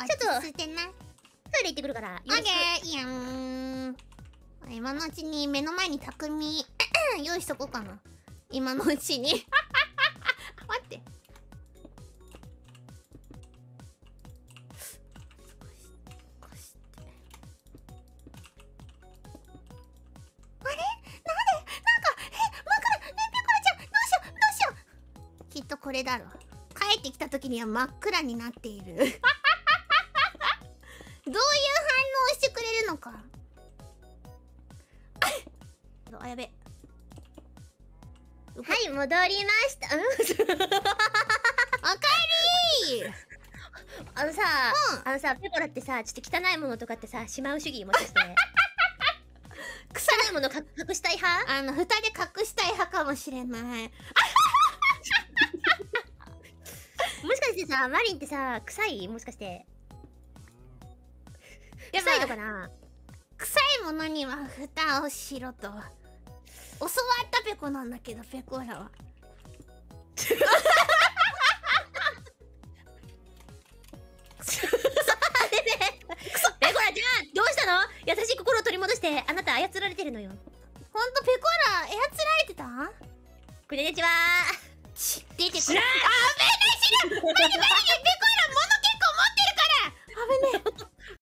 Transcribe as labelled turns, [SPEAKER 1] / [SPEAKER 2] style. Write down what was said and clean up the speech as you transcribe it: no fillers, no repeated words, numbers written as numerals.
[SPEAKER 1] ちょっと
[SPEAKER 2] してな。
[SPEAKER 1] トイレ行ってくるから。
[SPEAKER 2] オッケー、いやん。今のうちに目の前に匠用意しとこうかな。今のうちに。待って。あれなんで枕ね、ペコラちゃん、どうしよう。きっとこれだろ。帰ってきた時には真っ暗になっている。どういう反応をしてくれるのか。あ、やべ。
[SPEAKER 1] はい、戻りました。
[SPEAKER 2] おかえりー。
[SPEAKER 1] あのさ、ペコラってさ、ちょっと汚いものとかってさ、しまう主義もしかして。汚いもの隠したい派？
[SPEAKER 2] 蓋で隠したい派かもしれない。
[SPEAKER 1] もしかしてさ、マリンってさ、臭い？もしかして。臭いのかな？
[SPEAKER 2] 臭いものには蓋をしろと教わったペコなんだけど、ペコラは。
[SPEAKER 1] ペコラちゃん、どうしたの？優しい心を取り戻して、あなた操られてるのよ。
[SPEAKER 2] ほんとペコラ操られてた？
[SPEAKER 1] こんにちは。
[SPEAKER 2] 出てくる。あぶねえ、死ぬ。待って、ペコラ物結構持ってるから。危ねえ。